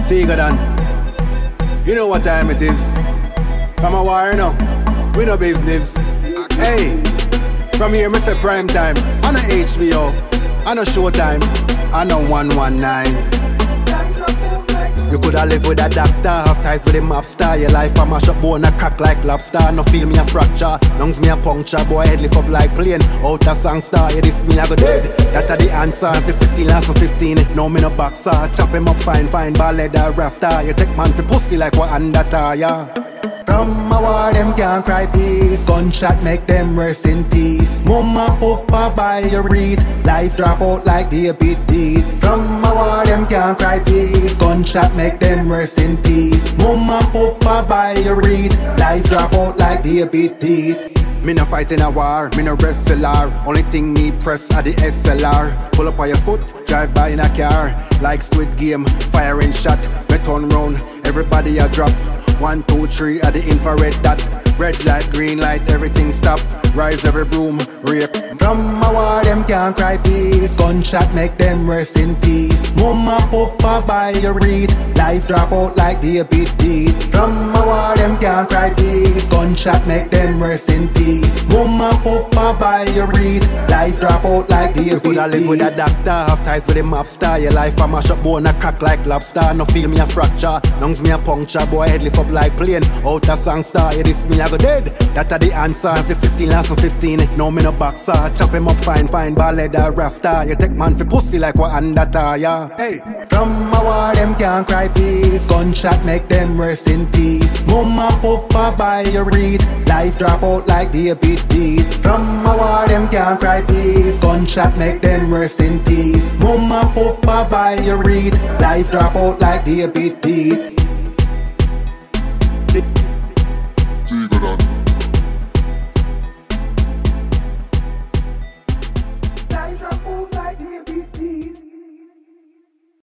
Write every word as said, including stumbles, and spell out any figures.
Teego Don. You know what time it is. From a war, you know. We no business. Hey, from here, me say prime time. I no H B O, I no Showtime, I no one one nine. You coulda live with a doctor, have ties with a map star. Your life a mash up, bone a crack like lobster. No feel me a fracture, lungs me a puncture. Boy head lift up like plane, out a song star. Yeah, this me a go dead, that a the answer. After sixteen last of fifteen, no me no boxer. Chop him up fine, fine, ball leather rasta. You take man for pussy like what under tire. From a war, them can't cry peace. Gunshot make them rest in peace. Mama, papa, buy your read. Life drop out like the beat teeth. From a war, them can't cry peace. Gunshot make them rest in peace. Mama, papa, buy your read. Life drop out like the beat teeth. Me no fight in a war, me no wrestler. Only thing me press are the S L R. Pull up on your foot, drive by in a car. Like Squid Game, firing shot. Me turn round, everybody a drop. One, two, three at the infrared dot. Red light, green light, everything stop. Rise every broom, rape. From a war, them can't cry peace. Gunshot make them rest in peace. Mama, papa, buy your read. Life drop out like the beat teeth. From a war, them can't cry peace. Gunshot make them rest in peace. Mama, papa, buy your read. Life drop out like the beat teeth. You coulda live with a doctor, have ties with a map star. Your life a mash up, bone a crack like lobster. No feel me a fracture, lungs me a puncture. Boy head lift up like plane, out a song star. Yeah, this me a go dead, that a the answer. After sixteen last of fifteen, no me no boxer. Chop him up fine, fine, ball leather rasta. You take man for pussy like what under tire. Hey, from a war, them can't cry peace. Gunshot make them rest in peace. Mama, papa, buy your read. Life drop out like the beat teeth. From a war, them can't cry peace. Gunshot make them rest in peace. Mama, papa, buy your read. Life drop out like the beat teeth.